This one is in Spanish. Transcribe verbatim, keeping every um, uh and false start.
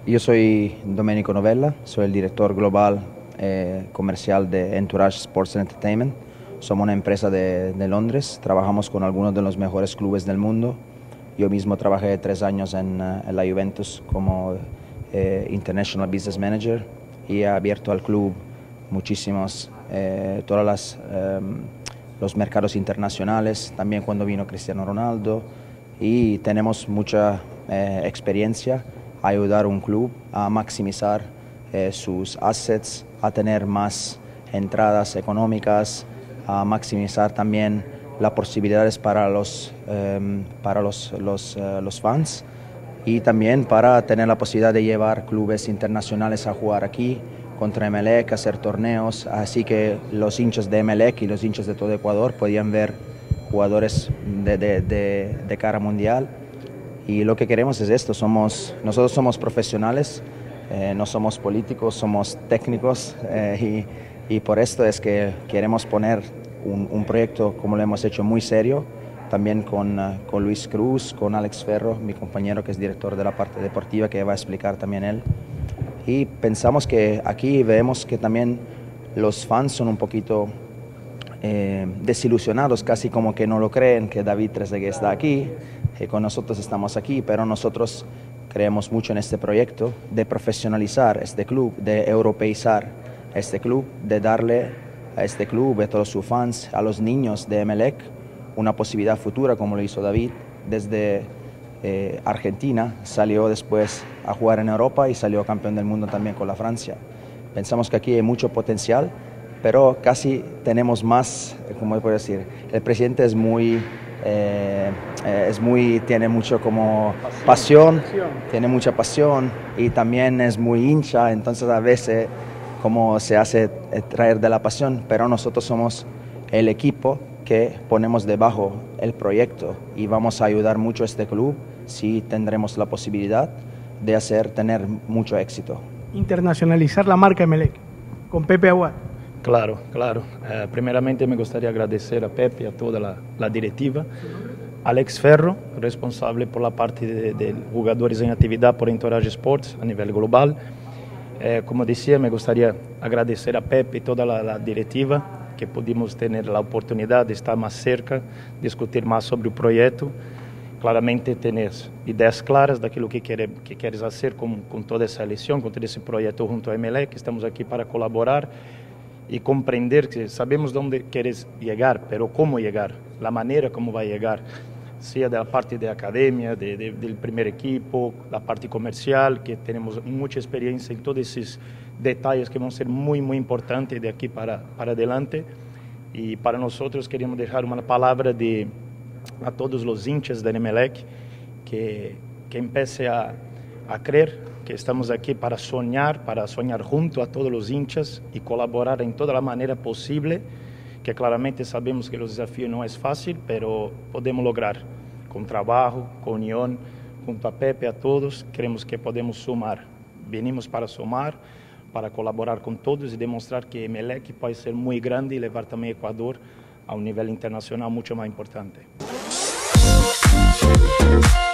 Yo soy Domenico Novella, soy el director global eh, comercial de Entourage Sports and Entertainment. Somos una empresa de, de Londres, trabajamos con algunos de los mejores clubes del mundo. Yo mismo trabajé tres años en, en la Juventus como eh, International Business Manager y he abierto al club muchísimos, eh, todas las, eh, los mercados internacionales, también cuando vino Cristiano Ronaldo, y tenemos mucha eh, experiencia a ayudar a un club a maximizar eh, sus assets, a tener más entradas económicas, a maximizar también las posibilidades para los, eh, para los, los, uh, los fans y también para tener la posibilidad de llevar clubes internacionales a jugar aquí contra Emelec, hacer torneos, así que los hinchas de Emelec y los hinchas de todo Ecuador podían ver jugadores de, de, de, de cara mundial. Y lo que queremos es esto, somos, nosotros somos profesionales, eh, no somos políticos, somos técnicos eh, y, y por esto es que queremos poner un, un proyecto como lo hemos hecho muy serio, también con, uh, con Luis Cruz, con Alex Ferro, mi compañero que es director de la parte deportiva, que va a explicar también él. Y pensamos que aquí vemos que también los fans son un poquito eh, desilusionados, casi como que no lo creen que David Trezeguet está aquí, que con nosotros estamos aquí, pero nosotros creemos mucho en este proyecto de profesionalizar este club, de europeizar este club, de darle a este club, a todos sus fans, a los niños de Emelec, una posibilidad futura como lo hizo David. Desde eh, Argentina salió después a jugar en Europa y salió campeón del mundo también con la Francia. Pensamos que aquí hay mucho potencial, pero casi tenemos más, ¿cómo puedo decir? El presidente es muy... Eh, eh, es muy, tiene mucho como pasión, pasión, tiene mucha pasión y también es muy hincha, entonces a veces como se hace traer de la pasión, pero nosotros somos el equipo que ponemos debajo el proyecto y vamos a ayudar mucho a este club si tendremos la posibilidad de hacer tener mucho éxito. Internacionalizar la marca Emelec con Pepe Aguad. Claro, claro. Eh, primeramente me gustaría agradecer a Pepe y a toda la, la directiva. Alex Ferro, responsable por la parte de, de jugadores en actividad por Entourage Sports a nivel global. Eh, como decía, me gustaría agradecer a Pepe y toda la, la directiva, que pudimos tener la oportunidad de estar más cerca, discutir más sobre el proyecto. Claramente tener ideas claras daquilo que, quer, que queres hacer con, con toda esa elección, con todo ese proyecto junto a Emelec. Estamos aquí para colaborar y comprender que sabemos dónde quieres llegar, pero cómo llegar, la manera como va a llegar, sea de la parte de academia, de, de, del primer equipo, la parte comercial, que tenemos mucha experiencia en todos esos detalles que van a ser muy, muy importantes de aquí para, para adelante. Y para nosotros queremos dejar una palabra de, a todos los hinchas de Emelec, que, que empiece a, a creer que estamos aquí para soñar, para soñar junto a todos los hinchas y colaborar en toda la manera posible, que claramente sabemos que el desafío no es fácil, pero podemos lograr con trabajo, con unión, junto a Pepe, a todos, creemos que podemos sumar. Venimos para sumar, para colaborar con todos y demostrar que Emelec puede ser muy grande y llevar también a Ecuador a un nivel internacional mucho más importante.